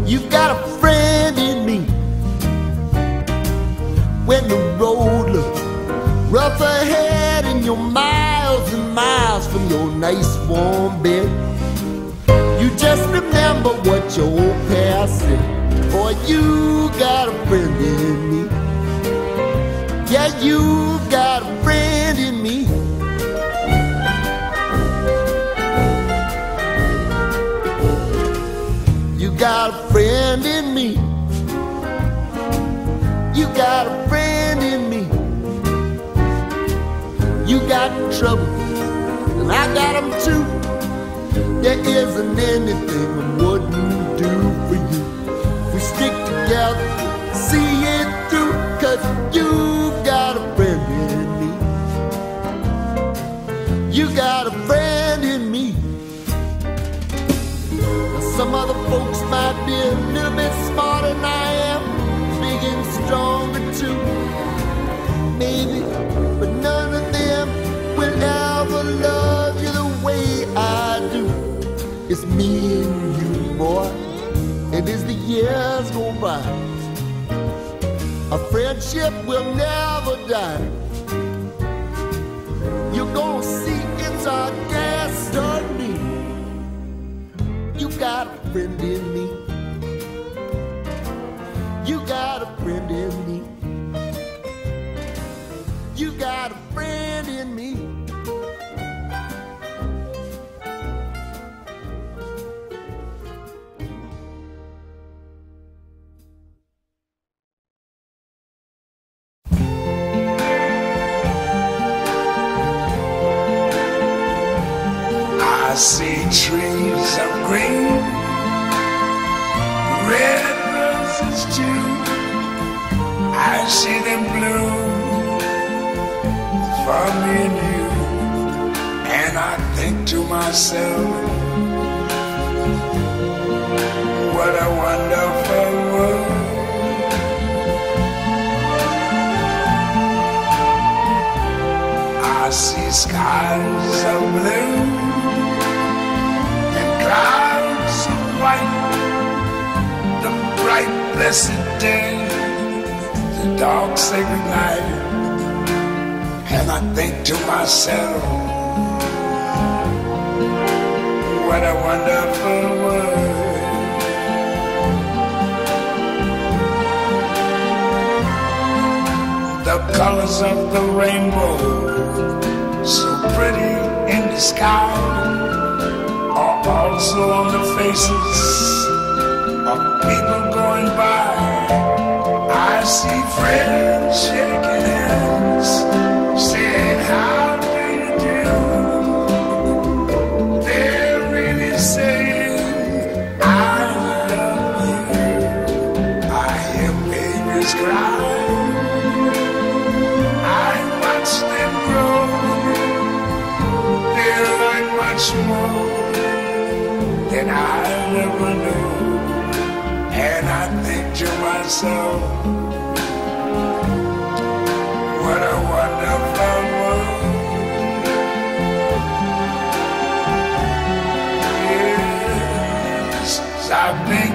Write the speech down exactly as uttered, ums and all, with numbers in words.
You've got a friend in me. When the road looks rough ahead and you're miles and miles from your nice warm bed, you just remember what your old past said. Boy, you got a friend in me. Yeah, you got a friend in me. You got a friend in me. You got a friend in me. You got trouble, and I got them too. There isn't anything I wouldn't do for you. We stick together, see it through, 'cause you got a friend in me. You got a friend in me. Now some other folks might be a little bit smarter than I am, big and stronger too, maybe, but none of them will ever love you the way I do. It's me and you, boy, and as the years go by, our friendship will never die. You're gonna see it's our destiny. You got a friend in me. You got a friend in me. You got a friend in me. I see trees of green, red roses too. I see them bloom for me and you. And I think to myself, what a wonderful world. I see skies of blue and clouds of white, the bright blessed day, the dark sacred night. And I think to myself, what a wonderful world. The colors of the rainbow, so pretty in the sky, are also on the faces of people going by. I see friends shaking hands, saying, how do you do? They're really saying, I love you. I hear babies cry, I watch them grow. They learn much more than I ever knew. And I think to myself, what a wonderful world. Yes, I've been